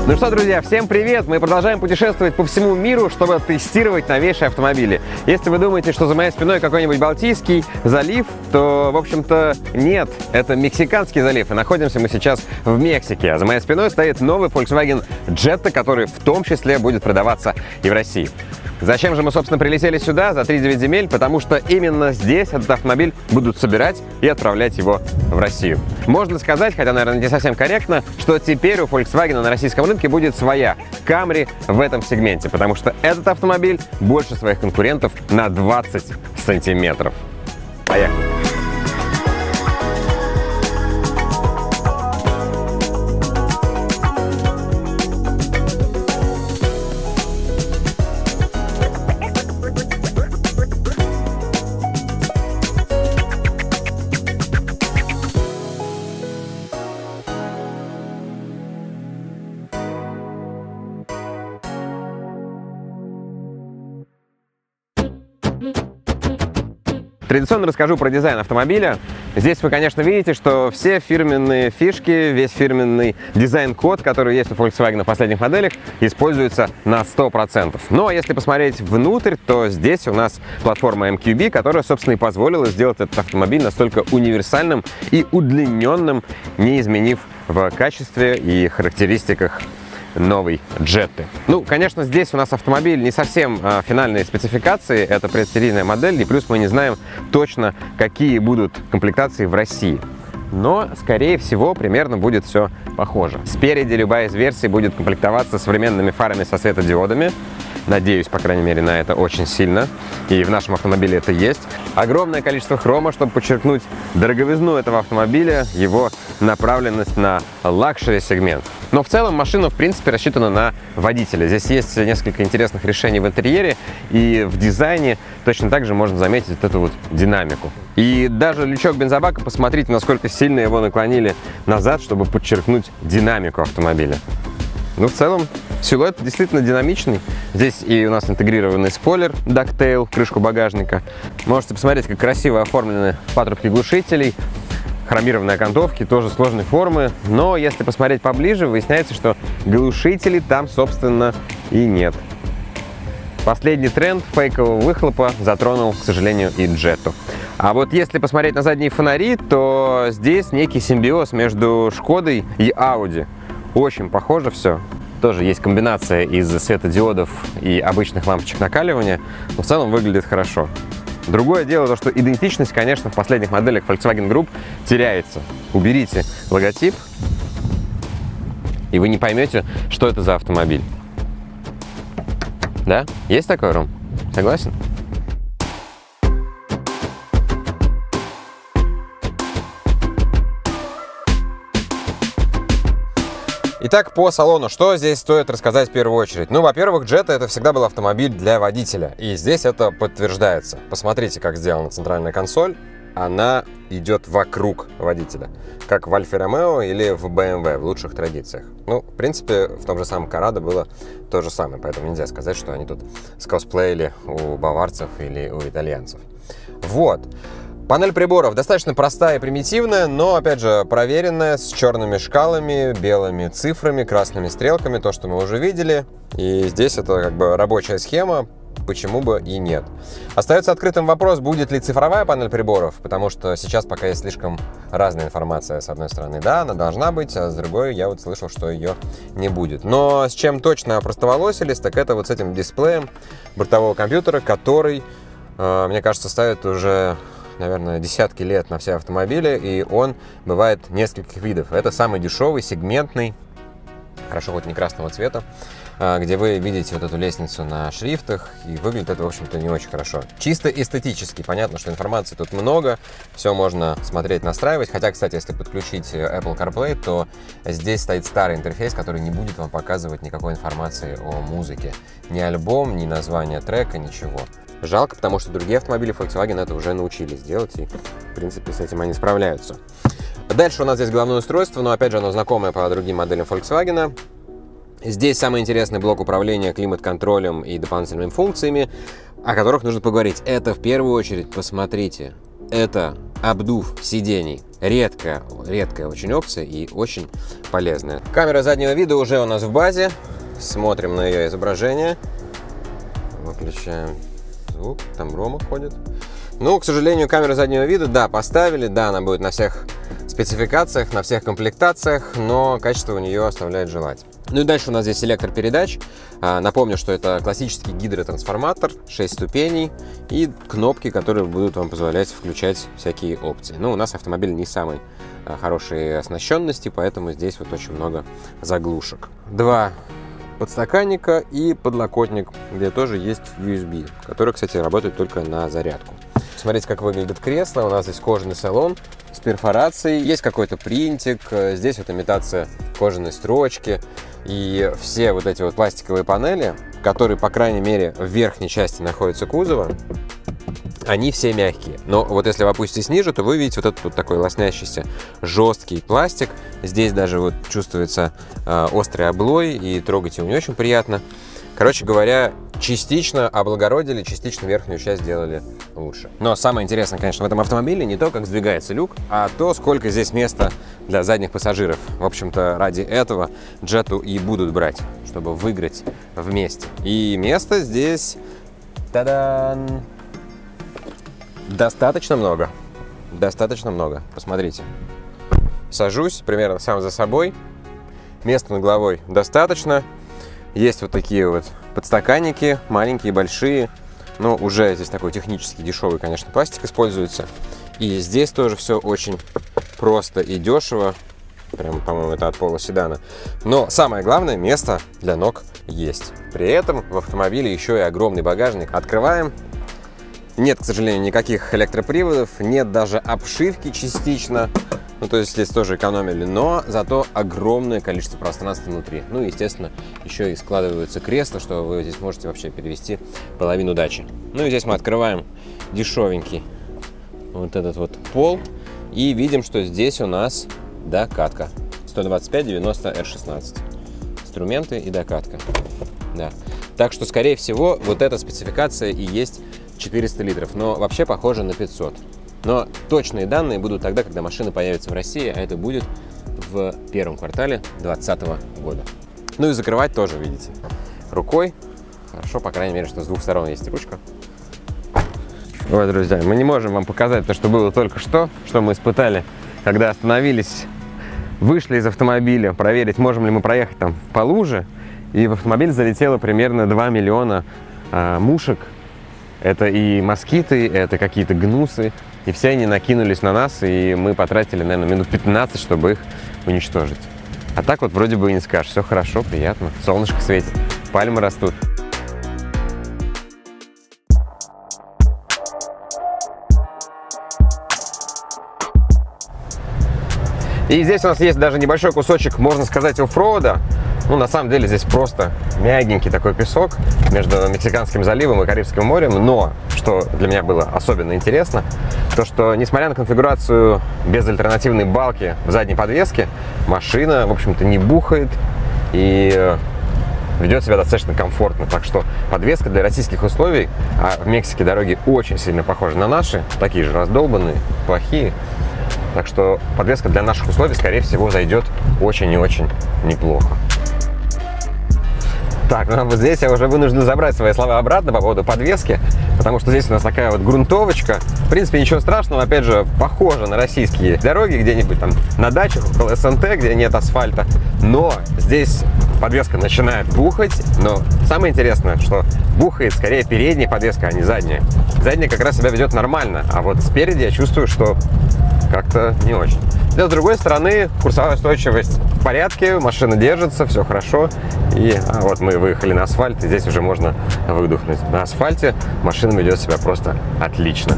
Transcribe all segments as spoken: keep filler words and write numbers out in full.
Ну что, друзья, всем привет! Мы продолжаем путешествовать по всему миру, чтобы тестировать новейшие автомобили. Если вы думаете, что за моей спиной какой-нибудь Балтийский залив, то, в общем-то, нет. Это Мексиканский залив, и находимся мы сейчас в Мексике. А за моей спиной стоит новый Volkswagen Jetta, который в том числе будет продаваться и в России. Зачем же мы, собственно, прилетели сюда, за тридцать девять земель? Потому что именно здесь этот автомобиль будут собирать и отправлять его в Россию. Можно сказать, хотя, наверное, не совсем корректно, что теперь у Volkswagen на российском рынке будет своя Camry в этом сегменте, потому что этот автомобиль больше своих конкурентов на двадцать сантиметров. Поехали! Традиционно расскажу про дизайн автомобиля. Здесь вы, конечно, видите, что все фирменные фишки, весь фирменный дизайн-код, который есть у Volkswagen в последних моделях, используется на сто процентов. Но если посмотреть внутрь, то здесь у нас платформа эм кью би, которая, собственно, и позволила сделать этот автомобиль настолько универсальным и удлиненным, не изменив в качестве и характеристиках новой Jetty. Ну, конечно, здесь у нас автомобиль не совсем э, финальные спецификации, это предсерийная модель, и плюс мы не знаем точно, какие будут комплектации в России. Но, скорее всего, примерно будет все похоже. Спереди любая из версий будет комплектоваться современными фарами со светодиодами. Надеюсь, по крайней мере, на это очень сильно. И в нашем автомобиле это есть. Огромное количество хрома, чтобы подчеркнуть дороговизну этого автомобиля, его направленность на лакшери-сегмент. Но в целом машина, в принципе, рассчитана на водителя. Здесь есть несколько интересных решений в интерьере, и в дизайне точно так же можно заметить вот эту вот динамику. И даже лючок бензобака, посмотрите, насколько сильно его наклонили назад, чтобы подчеркнуть динамику автомобиля. Ну, в целом, силуэт действительно динамичный. Здесь и у нас интегрированный спойлер Ducktail, крышку багажника. Можете посмотреть, как красиво оформлены патрубки глушителей. Хромированные окантовки, тоже сложной формы. Но если посмотреть поближе, выясняется, что глушителей там, собственно, и нет. Последний тренд фейкового выхлопа затронул, к сожалению, и Jetta. А вот если посмотреть на задние фонари, то здесь некий симбиоз между Шкодой и Audi. Очень похоже все. Тоже есть комбинация из светодиодов и обычных лампочек накаливания, но в целом выглядит хорошо. Другое дело то, что идентичность, конечно, в последних моделях Volkswagen Group теряется. Уберите логотип, и вы не поймете, что это за автомобиль. Да? Есть такой, Ром? Согласен? Итак, по салону, что здесь стоит рассказать в первую очередь? Ну, во-первых, Jetta — это всегда был автомобиль для водителя, и здесь это подтверждается. Посмотрите, как сделана центральная консоль. Она идет вокруг водителя, как в Альфе Ромео или в бэ эм вэ в лучших традициях. Ну, в принципе, в том же самом Corrado было то же самое, поэтому нельзя сказать, что они тут скосплеили у баварцев или у итальянцев. Вот. Панель приборов достаточно простая и примитивная, но, опять же, проверенная, с черными шкалами, белыми цифрами, красными стрелками, то, что мы уже видели. И здесь это как бы рабочая схема, почему бы и нет. Остается открытым вопрос, будет ли цифровая панель приборов, потому что сейчас пока есть слишком разная информация. С одной стороны, да, она должна быть, а с другой я вот слышал, что ее не будет. Но с чем точно опростоволосились, так это вот с этим дисплеем бортового компьютера, который, мне кажется, ставит уже, наверное, десятки лет на все автомобили, и он бывает нескольких видов. Это самый дешевый, сегментный, хорошо хоть не красного цвета, где вы видите вот эту лестницу на шрифтах, и выглядит это, в общем-то, не очень хорошо. Чисто эстетически понятно, что информации тут много, все можно смотреть, настраивать. Хотя, кстати, если подключить Apple CarPlay, то здесь стоит старый интерфейс, который не будет вам показывать никакой информации о музыке. Ни альбом, ни название трека, ничего. Жалко, потому что другие автомобили Volkswagen это уже научились делать, и, в принципе, с этим они справляются. Дальше у нас здесь головное устройство, но, опять же, оно знакомое по другим моделям Volkswagen. Здесь самый интересный блок управления климат-контролем и дополнительными функциями, о которых нужно поговорить. Это, в первую очередь, посмотрите, это обдув сидений. редкая, редкая очень опция и очень полезная. Камера заднего вида уже у нас в базе. Смотрим на ее изображение. Выключаем звук. Там Рома ходит. Ну, к сожалению, камера заднего вида, да, поставили. Да, она будет на всех спецификациях, на всех комплектациях, но качество у нее оставляет желать. Ну и дальше у нас здесь селектор передач. А, напомню, что это классический гидротрансформатор, шесть ступеней и кнопки, которые будут вам позволять включать всякие опции. Но у нас автомобиль не самой а, хорошей оснащенности, поэтому здесь вот очень много заглушек. Два подстаканника и подлокотник, где тоже есть ю эс би, который, кстати, работает только на зарядку. Смотрите, как выглядит кресло. У нас здесь кожаный салон с перфорацией. Есть какой-то принтик. Здесь вот имитация кожаной строчки. И все вот эти вот пластиковые панели, которые, по крайней мере, в верхней части находятся кузова, они все мягкие. Но вот если вы опуститесь ниже, то вы видите вот этот вот такой лоснящийся жесткий пластик. Здесь даже вот чувствуется э, острый облой, и трогать его не очень приятно. Короче говоря, частично облагородили, частично верхнюю часть сделали лучше. Но самое интересное, конечно, в этом автомобиле не то, как сдвигается люк, а то, сколько здесь места для задних пассажиров. В общем-то, ради этого Jetta и будут брать, чтобы выиграть вместе. И места здесь, та-дан, достаточно много. Достаточно много. Посмотрите. Сажусь примерно сам за собой. Места над головой достаточно. Есть вот такие вот подстаканники, маленькие, большие. Но уже здесь такой технически дешевый, конечно, пластик используется. И здесь тоже все очень просто и дешево. Прям, по-моему, это от пола седана. Но самое главное, место для ног есть. При этом в автомобиле еще и огромный багажник. Открываем. Нет, к сожалению, никаких электроприводов, нет даже обшивки частично. Ну, то есть здесь тоже экономили, но зато огромное количество пространства внутри. Ну, естественно, еще и складываются кресла, что вы здесь можете вообще перевести половину дачи. Ну, и здесь мы открываем дешевенький вот этот вот пол и видим, что здесь у нас докатка. сто двадцать пять девяносто эр шестнадцать. Инструменты и докатка. Да. Так что, скорее всего, вот эта спецификация и есть четыреста литров, но вообще похоже на пятьсот. Но точные данные будут тогда, когда машина появится в России, а это будет в первом квартале две тысячи двадцатого года. Ну и закрывать тоже, видите, рукой. Хорошо, по крайней мере, что с двух сторон есть ручка. Ой, друзья, мы не можем вам показать то, что было только что, что мы испытали, когда остановились, вышли из автомобиля, проверить, можем ли мы проехать там по луже. И в автомобиль залетело примерно два миллиона а, мушек. Это и москиты, это какие-то гнусы. И все они накинулись на нас, и мы потратили, наверное, минут пятнадцать, чтобы их уничтожить. А так вот вроде бы и не скажешь. Все хорошо, приятно. Солнышко светит, пальмы растут. И здесь у нас есть даже небольшой кусочек, можно сказать, оффроуда. Ну, на самом деле, здесь просто мягенький такой песок между Мексиканским заливом и Карибским морем. Но, что для меня было особенно интересно, то, что, несмотря на конфигурацию без альтернативной балки в задней подвеске, машина, в общем-то, не бухает и ведет себя достаточно комфортно. Так что подвеска для российских условий, а в Мексике дороги очень сильно похожи на наши, такие же раздолбанные, плохие. Так что подвеска для наших условий, скорее всего, зайдет очень и очень неплохо. Так, ну вот здесь я уже вынужден забрать свои слова обратно по поводу подвески, потому что здесь у нас такая вот грунтовочка. В принципе, ничего страшного, опять же, похоже на российские дороги, где-нибудь там на дачах, около эс эн тэ, где нет асфальта. Но здесь подвеска начинает бухать, но самое интересное, что бухает скорее передняя подвеска, а не задняя. Задняя как раз себя ведет нормально, а вот спереди я чувствую, что как-то не очень. Но с другой стороны, курсовая устойчивость в порядке, машина держится, все хорошо. И а вот мы выехали на асфальт, и здесь уже можно выдохнуть. На асфальте машина ведет себя просто отлично.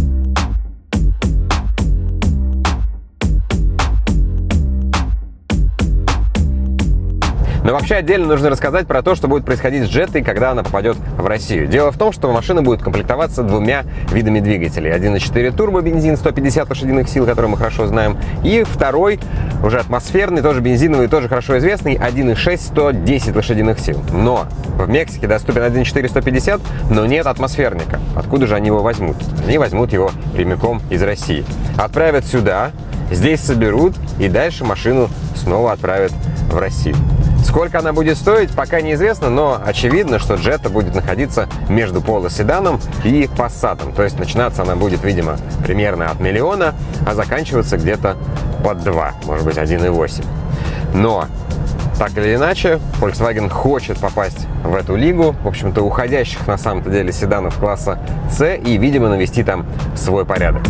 Но вообще отдельно нужно рассказать про то, что будет происходить с Jetтой, когда она попадет в Россию. Дело в том, что машина будет комплектоваться двумя видами двигателей. один и четыре турбо бензин, сто пятьдесят лошадиных сил, который мы хорошо знаем. И второй, уже атмосферный, тоже бензиновый, тоже хорошо известный, один и шесть, сто десять лошадиных сил. Но в Мексике доступен один и четыре, сто пятьдесят, но нет атмосферника. Откуда же они его возьмут? Они возьмут его прямиком из России. Отправят сюда. здесь соберут и дальше машину снова отправят в Россию. Сколько она будет стоить, пока неизвестно, но очевидно, что Jetta будет находиться между Polo седаном и Passat. То есть начинаться она будет, видимо, примерно от миллиона, а заканчиваться где-то под два, может быть, один и восемь. Но так или иначе, Volkswagen хочет попасть в эту лигу, в общем-то, уходящих на самом-то деле седанов класса C, и, видимо, навести там свой порядок.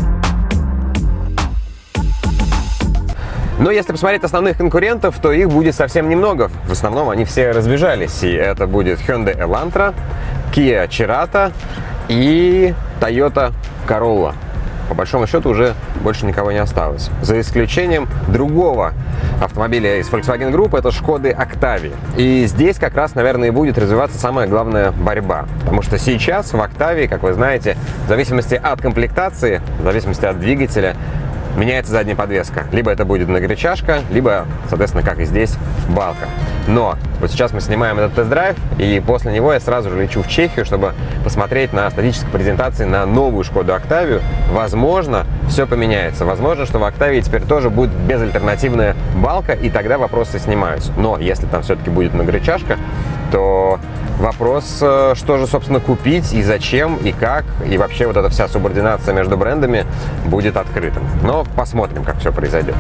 Но если посмотреть основных конкурентов, то их будет совсем немного. В основном они все разбежались. И это будет Hyundai Elantra, Kia Cerato и Toyota Corolla. По большому счету уже больше никого не осталось. За исключением другого автомобиля из Volkswagen Group, это Skoda Octavia. И здесь как раз, наверное, и будет развиваться самая главная борьба. Потому что сейчас в Octavia, как вы знаете, в зависимости от комплектации, в зависимости от двигателя, меняется задняя подвеска. Либо это будет многорычажка, либо, соответственно, как и здесь, балка. Но вот сейчас мы снимаем этот тест-драйв, и после него я сразу же лечу в Чехию, чтобы посмотреть на статической презентации на новую Шкоду Октавию. Возможно, все поменяется. Возможно, что в Октавии теперь тоже будет безальтернативная балка, и тогда вопросы снимаются. Но если там все-таки будет многорычажка, то вопрос, что же, собственно, купить и зачем, и как, и вообще вот эта вся субординация между брендами будет открытым. Но посмотрим, как все произойдет.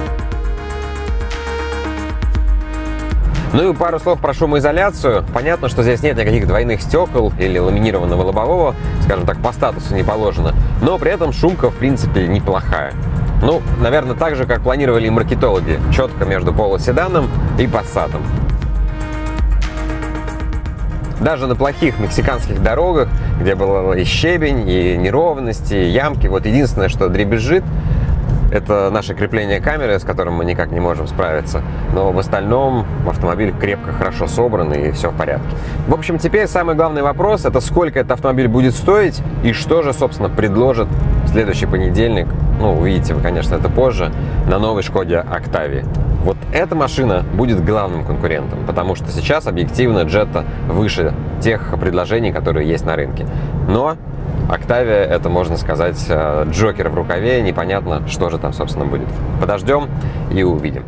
Ну и пару слов про шумоизоляцию. Понятно, что здесь нет никаких двойных стекол или ламинированного лобового, скажем так, по статусу не положено, но при этом шумка, в принципе, неплохая. Ну, наверное, так же, как планировали и маркетологи, четко между Polo седаном и Passat. Даже на плохих мексиканских дорогах, где был и щебень, и неровности, и ямки, вот единственное, что дребезжит, это наше крепление камеры, с которым мы никак не можем справиться. Но в остальном автомобиль крепко, хорошо собран и все в порядке. В общем, теперь самый главный вопрос – это сколько этот автомобиль будет стоить и что же, собственно, предложит в следующий понедельник, ну, увидите вы, конечно, это позже, на новой Шкоде Октавии. Вот эта машина будет главным конкурентом, потому что сейчас объективно Jetta выше тех предложений, которые есть на рынке. Но Октавия — это, можно сказать, джокер в рукаве, непонятно, что же там, собственно, будет. Подождем и увидим.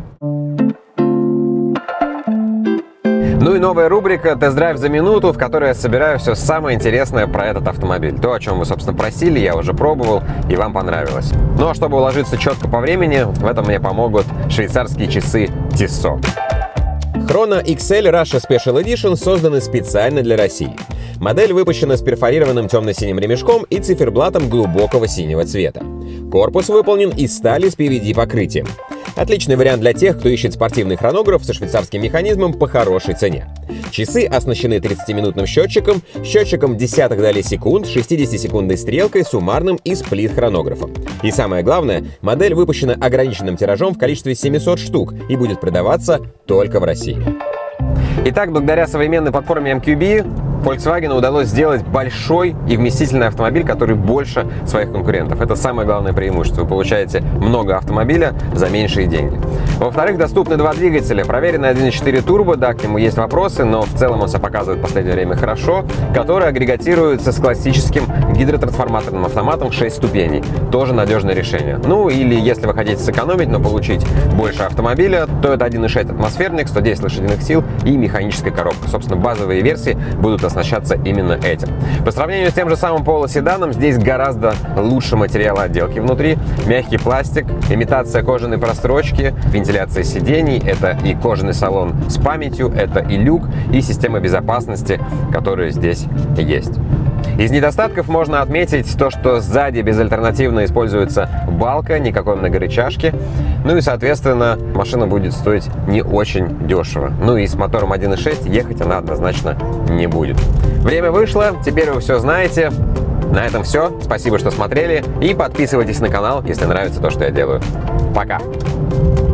Ну и новая рубрика «Тест-драйв за минуту», в которой я собираю все самое интересное про этот автомобиль. То, о чем вы, собственно, просили, я уже пробовал, и вам понравилось. Ну а чтобы уложиться четко по времени, в этом мне помогут швейцарские часы Tissot. Chrono икс эль Russia Special Edition созданы специально для России. Модель выпущена с перфорированным темно-синим ремешком и циферблатом глубокого синего цвета. Корпус выполнен из стали с пи ви ди-покрытием. Отличный вариант для тех, кто ищет спортивный хронограф со швейцарским механизмом по хорошей цене. Часы оснащены тридцатиминутным счетчиком, счетчиком десятых долей секунд, шестидесятисекундной стрелкой, суммарным и сплит-хронографом. И самое главное, модель выпущена ограниченным тиражом в количестве семисот штук и будет продаваться только в России. Итак, благодаря современной платформе эм кью би Volkswagen удалось сделать большой и вместительный автомобиль, который больше своих конкурентов. Это самое главное преимущество. Вы получаете много автомобиля за меньшие деньги. Во-вторых, доступны два двигателя. Проверенный один и четыре турбо, да, к нему есть вопросы, но в целом он себя показывает в последнее время хорошо, который агрегатируется с классическим гидротрансформаторным автоматом шесть ступеней. Тоже надежное решение. Ну или если вы хотите сэкономить, но получить больше автомобиля, то это один и шесть атмосферник, сто десять лошадиных сил и механическая коробка. Собственно, базовые версии будут оснащаться именно этим. По сравнению с тем же самым Polo седаном, здесь гораздо лучше материал отделки внутри. Мягкий пластик, имитация кожаной прострочки, вентиляция сидений, это и кожаный салон с памятью, это и люк, и система безопасности, которые здесь есть. Из недостатков можно отметить то, что сзади безальтернативно используется балка, никакой многорычажки. Ну и, соответственно, машина будет стоить не очень дешево. Ну и с мотором один и шесть ехать она однозначно не будет. Время вышло, теперь вы все знаете. На этом все. Спасибо, что смотрели. И подписывайтесь на канал, если нравится то, что я делаю. Пока!